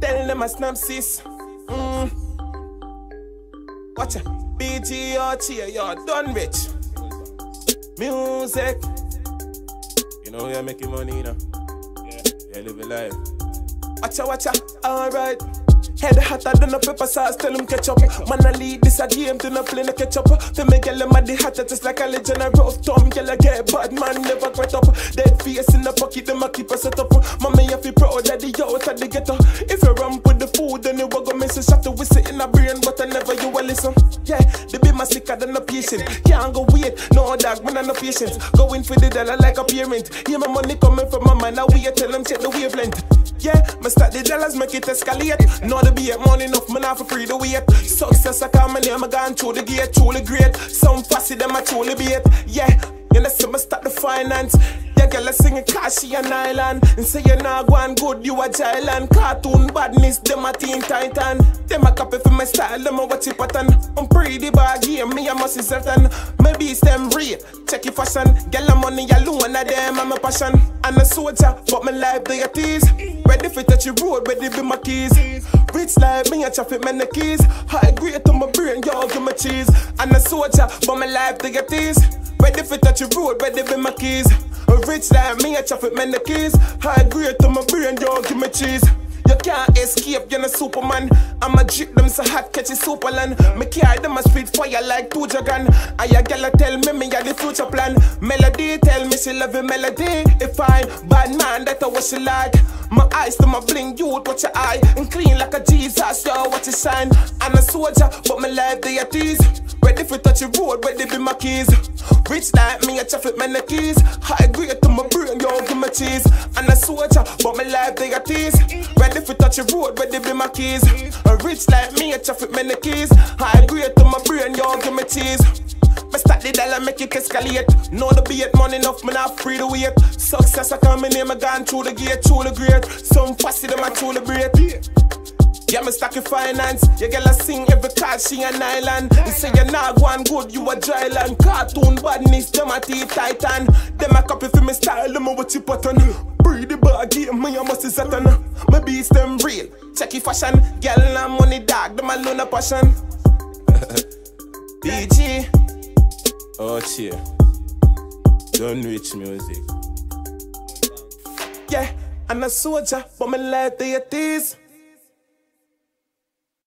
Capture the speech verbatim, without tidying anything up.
Tell them I snap sis. Mm. Watch it. B G R cheer, you're done rich. Music. You know you're making money, you know. Yeah, yeah, live a life. Watcha, watcha, alright. Head hotter than a pepper sauce, tell him catch up. Man, I lead this a game, do not play no catch up. Feel me, girl, I'm at the hotter, just like a legend. A rough thumb, girl, I get bad, man, never quit up. Dead face in the pocket, them a keep us set up. Mommy, you feel proud that the out of the ghetto. If you ramp with the food, then you will go miss a shot to whistle in a brain, but I never you will listen. Yeah, they be my sicker than a patient. Can't go wait, no dog, man, I'm no patience. Going for the dollar like a parent. Hear my money coming from my mind, now we tell them check the wavelength. Yeah, me start the dollars, make it escalate. Know the beat, money enough, man, I for free the weight. Success, I come my name, I gone through the gate, truly great. Some fussy, them I truly beat. Yeah, you know, see me start the finance. Yeah, girl, I sing a Kashi and Island. And say you're not going good, you a Jailan. Cartoon badness, them a Teen Titan. Them a copy for my style, them a watch it pattern. I'm pretty baggy, me I must be certain. Maybe it's them real, check your fashion. Girl, I'm money alone, and them I'm a passion. I'm a soldier, but my life they at ease. Ready for touch your road, ready be my keys. Rich like me, I traffic man the keys. High grade to my brain, y'all give me cheese. I'm a soldier, but my life they at ease. Ready for touch your road, ready be my keys. Rich like me, I traffic man the keys. High grade to my brain, y'all give me cheese. You can't escape, you're a Superman. I'ma drip them so hot, catch a superland. Me carry them a speed fire like two dragon. And your girl tell me me a the future plan. Melody tell me she love a melody. If I'm bad man, that's what she like. My eyes to my bling, youth, watch your eye. And clean like a Jesus, yo, watch it shine. I'm a soldier, but my life they at ease. Ready for touch the road, ready be my keys. Rich like me, I traffic man the keys. High grade to my brain, yo, give me cheese. I'm a soldier, but my life they at ease. Ready for touch the road, ready be my keys. Rich like me, I traffic man the keys. High grade to my brain, yo, give me cheese. Me start the dollar, make it escalate. Know the beat, money enough, me not free to wait. Success, I come in here, me gone through the gate, truly great. Some fussy, them I truly break. Yeah, me stack your finance. You girl I sing every card, she an island. You say you're not going good, you a dry land. Cartoon badness, them a Teen Titan. Them a copy for me style, them a watch it pattern. Breathe the baggy, me a must is Satan. My beats them real, check your fashion. Girl and money dog, them alone a passion. B G. Oh cheer. Done rich music. Yeah, I'm a soldier, but my life they at ease.